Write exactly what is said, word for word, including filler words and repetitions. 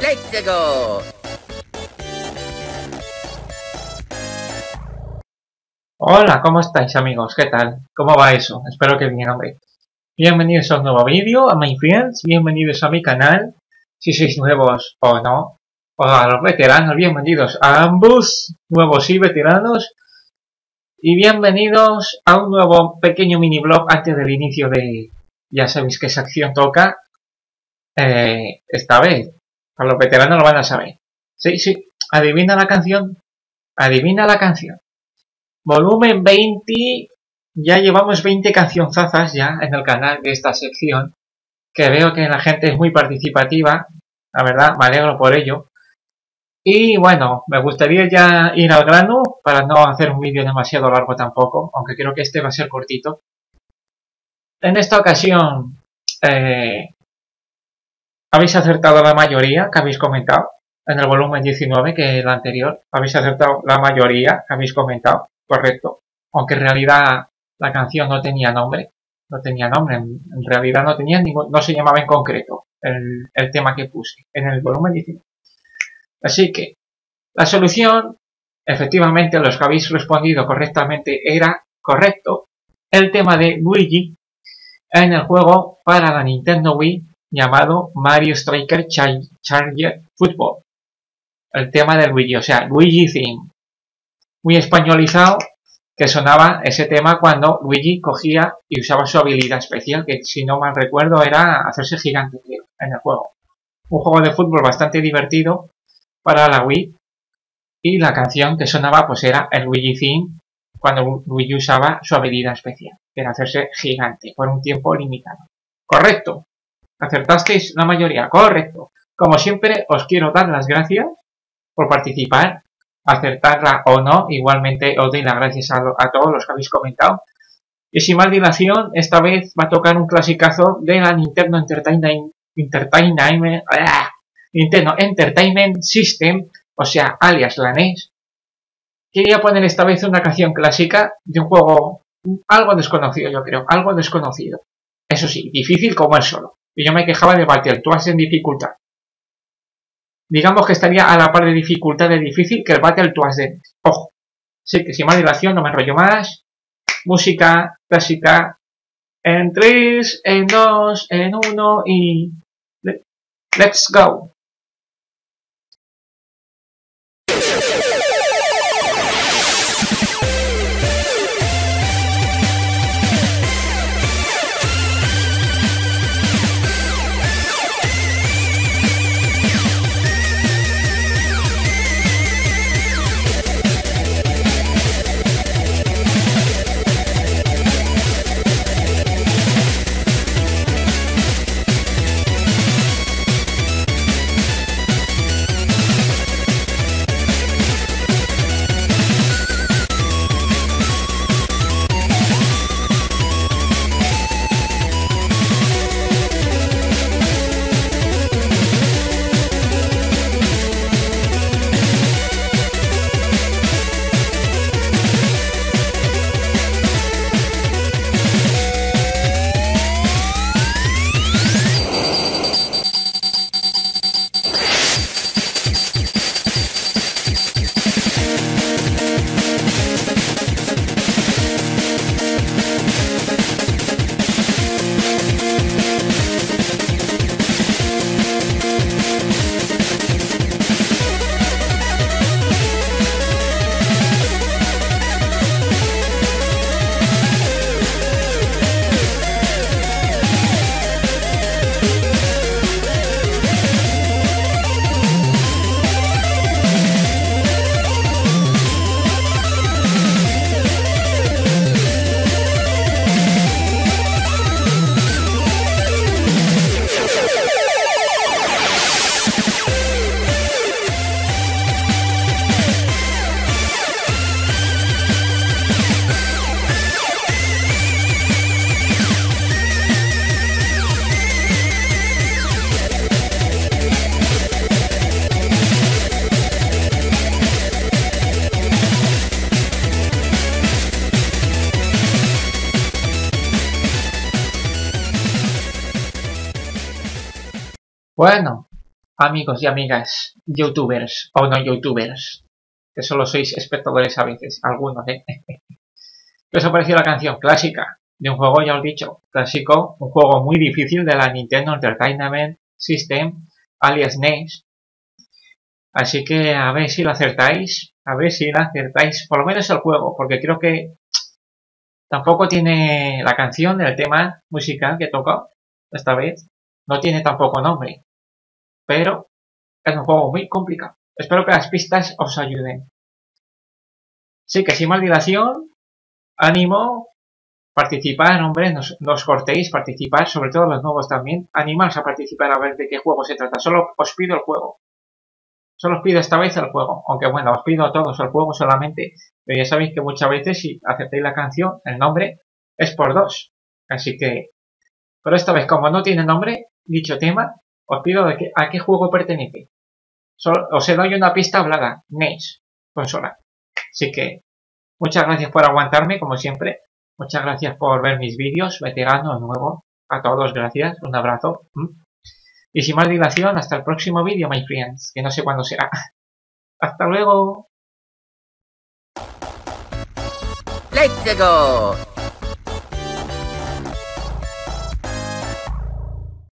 Let's go. Hola, ¿cómo estáis amigos? ¿Qué tal? ¿Cómo va eso? Espero que bien, hombre. Bienvenidos a un nuevo vídeo, a my friends, bienvenidos a mi canal, si sois nuevos o no, o a los veteranos, bienvenidos a ambos, nuevos y veteranos, y bienvenidos a un nuevo pequeño mini blog antes del inicio de, ya sabéis que esa acción toca, eh, esta vez, a los veteranos lo van a saber. Sí, sí, adivina la canción, adivina la canción. Volumen veinte, ya llevamos veinte cancionzazas ya en el canal de esta sección, que veo que la gente es muy participativa, la verdad, me alegro por ello. Y bueno, me gustaría ya ir al grano, para no hacer un vídeo demasiado largo tampoco, aunque creo que este va a ser cortito. En esta ocasión, eh, habéis acertado la mayoría que habéis comentado, en el volumen diecinueve, que el anterior, habéis acertado la mayoría que habéis comentado. Correcto, aunque en realidad la canción no tenía nombre, no tenía nombre, en, en realidad no tenía ningún, no se llamaba en concreto el, el tema que puse en el volumen diecinueve. Así que la solución, efectivamente, los que habéis respondido correctamente era correcto, el tema de Luigi en el juego para la Nintendo Wii llamado Mario Striker Char Charger Football. El tema de Luigi, o sea, Luigi Theme. Muy españolizado, que sonaba ese tema cuando Luigi cogía y usaba su habilidad especial, que si no mal recuerdo era hacerse gigante, creo, en el juego. Un juego de fútbol bastante divertido para la Wii, y la canción que sonaba pues era el Luigi Theme, cuando Luigi usaba su habilidad especial, que era hacerse gigante por un tiempo limitado. Correcto, acertasteis la mayoría, correcto. Como siempre os quiero dar las gracias por participar. Acertarla o no, igualmente os doy las gracias a, lo, a todos los que habéis comentado. Y sin más dilación, esta vez va a tocar un clasicazo de la Nintendo Entertainment, Entertainment, ¡ah! Nintendo Entertainment System, o sea, alias la N E S. Quería poner esta vez una canción clásica de un juego algo desconocido, yo creo, algo desconocido. Eso sí, difícil como él solo. Y yo me quejaba de Battletoads en dificultad. Digamos que estaría a la par de dificultad de difícil que el Battletoads de... Ojo, sí que sin más dilación, no me enrollo más. Música clásica en tres, en dos, en uno y... ¡Let's go! Bueno, amigos y amigas, youtubers o no youtubers, que solo sois espectadores a veces, algunos, ¿eh? ¿Qué os ha parecido la canción clásica de un juego, ya os he dicho, clásico, un juego muy difícil de la Nintendo Entertainment System, alias N E S? Así que a ver si lo acertáis, a ver si lo acertáis, por lo menos el juego, porque creo que tampoco tiene la canción, el tema musical que toca esta vez, no tiene tampoco nombre, pero es un juego muy complicado. Espero que las pistas os ayuden. Sí, que sin más dilación, ánimo, participar, hombre, no, no os cortéis, participar, sobre todo los nuevos también, animaos a participar a ver de qué juego se trata. Solo os pido el juego. Solo os pido esta vez el juego, aunque bueno, os pido a todos el juego solamente, pero ya sabéis que muchas veces si aceptáis la canción, el nombre es por dos, así que, pero esta vez como no tiene nombre, dicho tema, os pido de que, a qué juego pertenece. Solo, os doy una pista hablada, N E S, consola. Así que, muchas gracias por aguantarme, como siempre, muchas gracias por ver mis vídeos, veterano, nuevo, a todos gracias, un abrazo. Y sin más dilación, hasta el próximo vídeo, my friends, que no sé cuándo será. ¡Hasta luego! ¡Let's go!